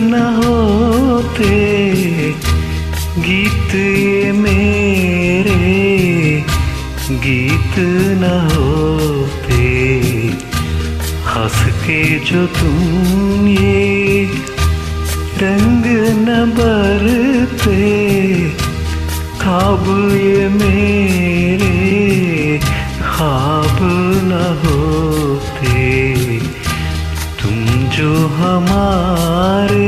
न होते, गीत ये मेरे गीत न होते, हंस के जो तुम ये रंग न भरते, ख्वाब ये मेरे ख्वाब न होते, तुम जो हमारे।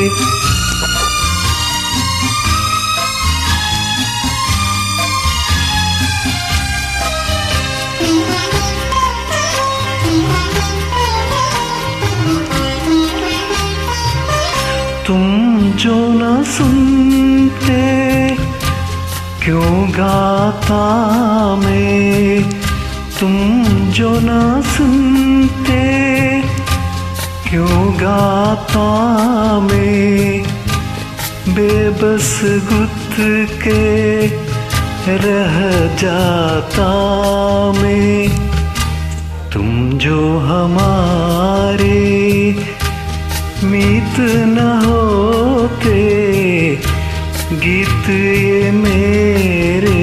तुम जो न सुनते क्यों गाता मैं, तुम जो न सुनते क्यों गाता मैं, बेबस गुथ के रह जाता मैं, तुम जो हमारे मीत न होते, गीत ये मेरे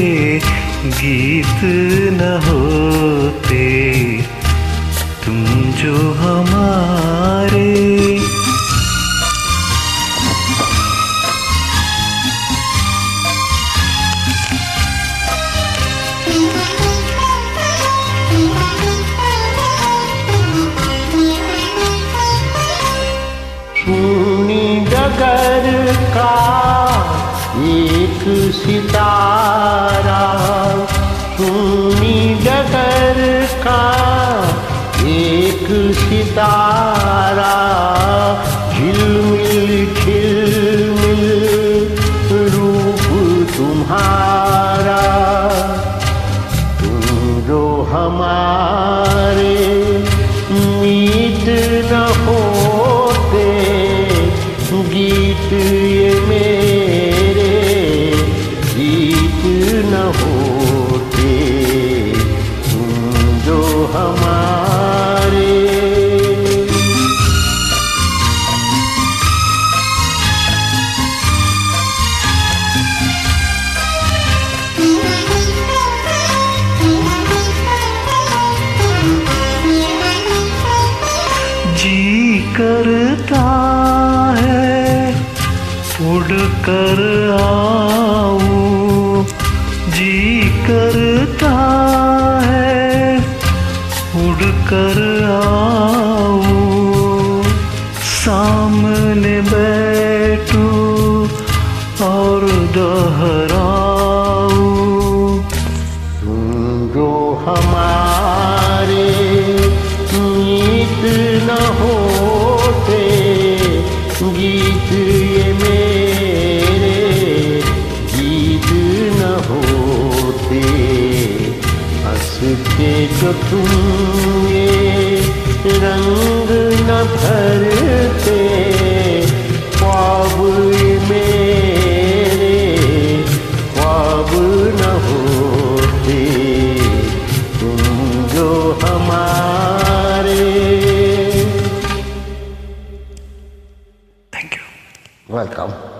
गीत न होते, तुम जो हमारे। सुनी डगर का एक सितारा, सुनी डगर का एक सितारा, झिलमिल झिलमिल रूप तुम्हारा, तुम जो हमारे मीत न होते, गीत ये मेरे गीत न होते, तुम जो हमारे। जी करता है उड़ कर आऊं, जी करता है उड़ कर आऊं, सामने बैठूं और दोहराऊं, तुम जो हमारे मीत न होते, गीत ये मेरे गीत न होते, हंस के जो तुम ये रंग न भरते, ख्वाब ये मेरे ख्वाब न होते, तुम जो हमारे। Thank you. वेलकम।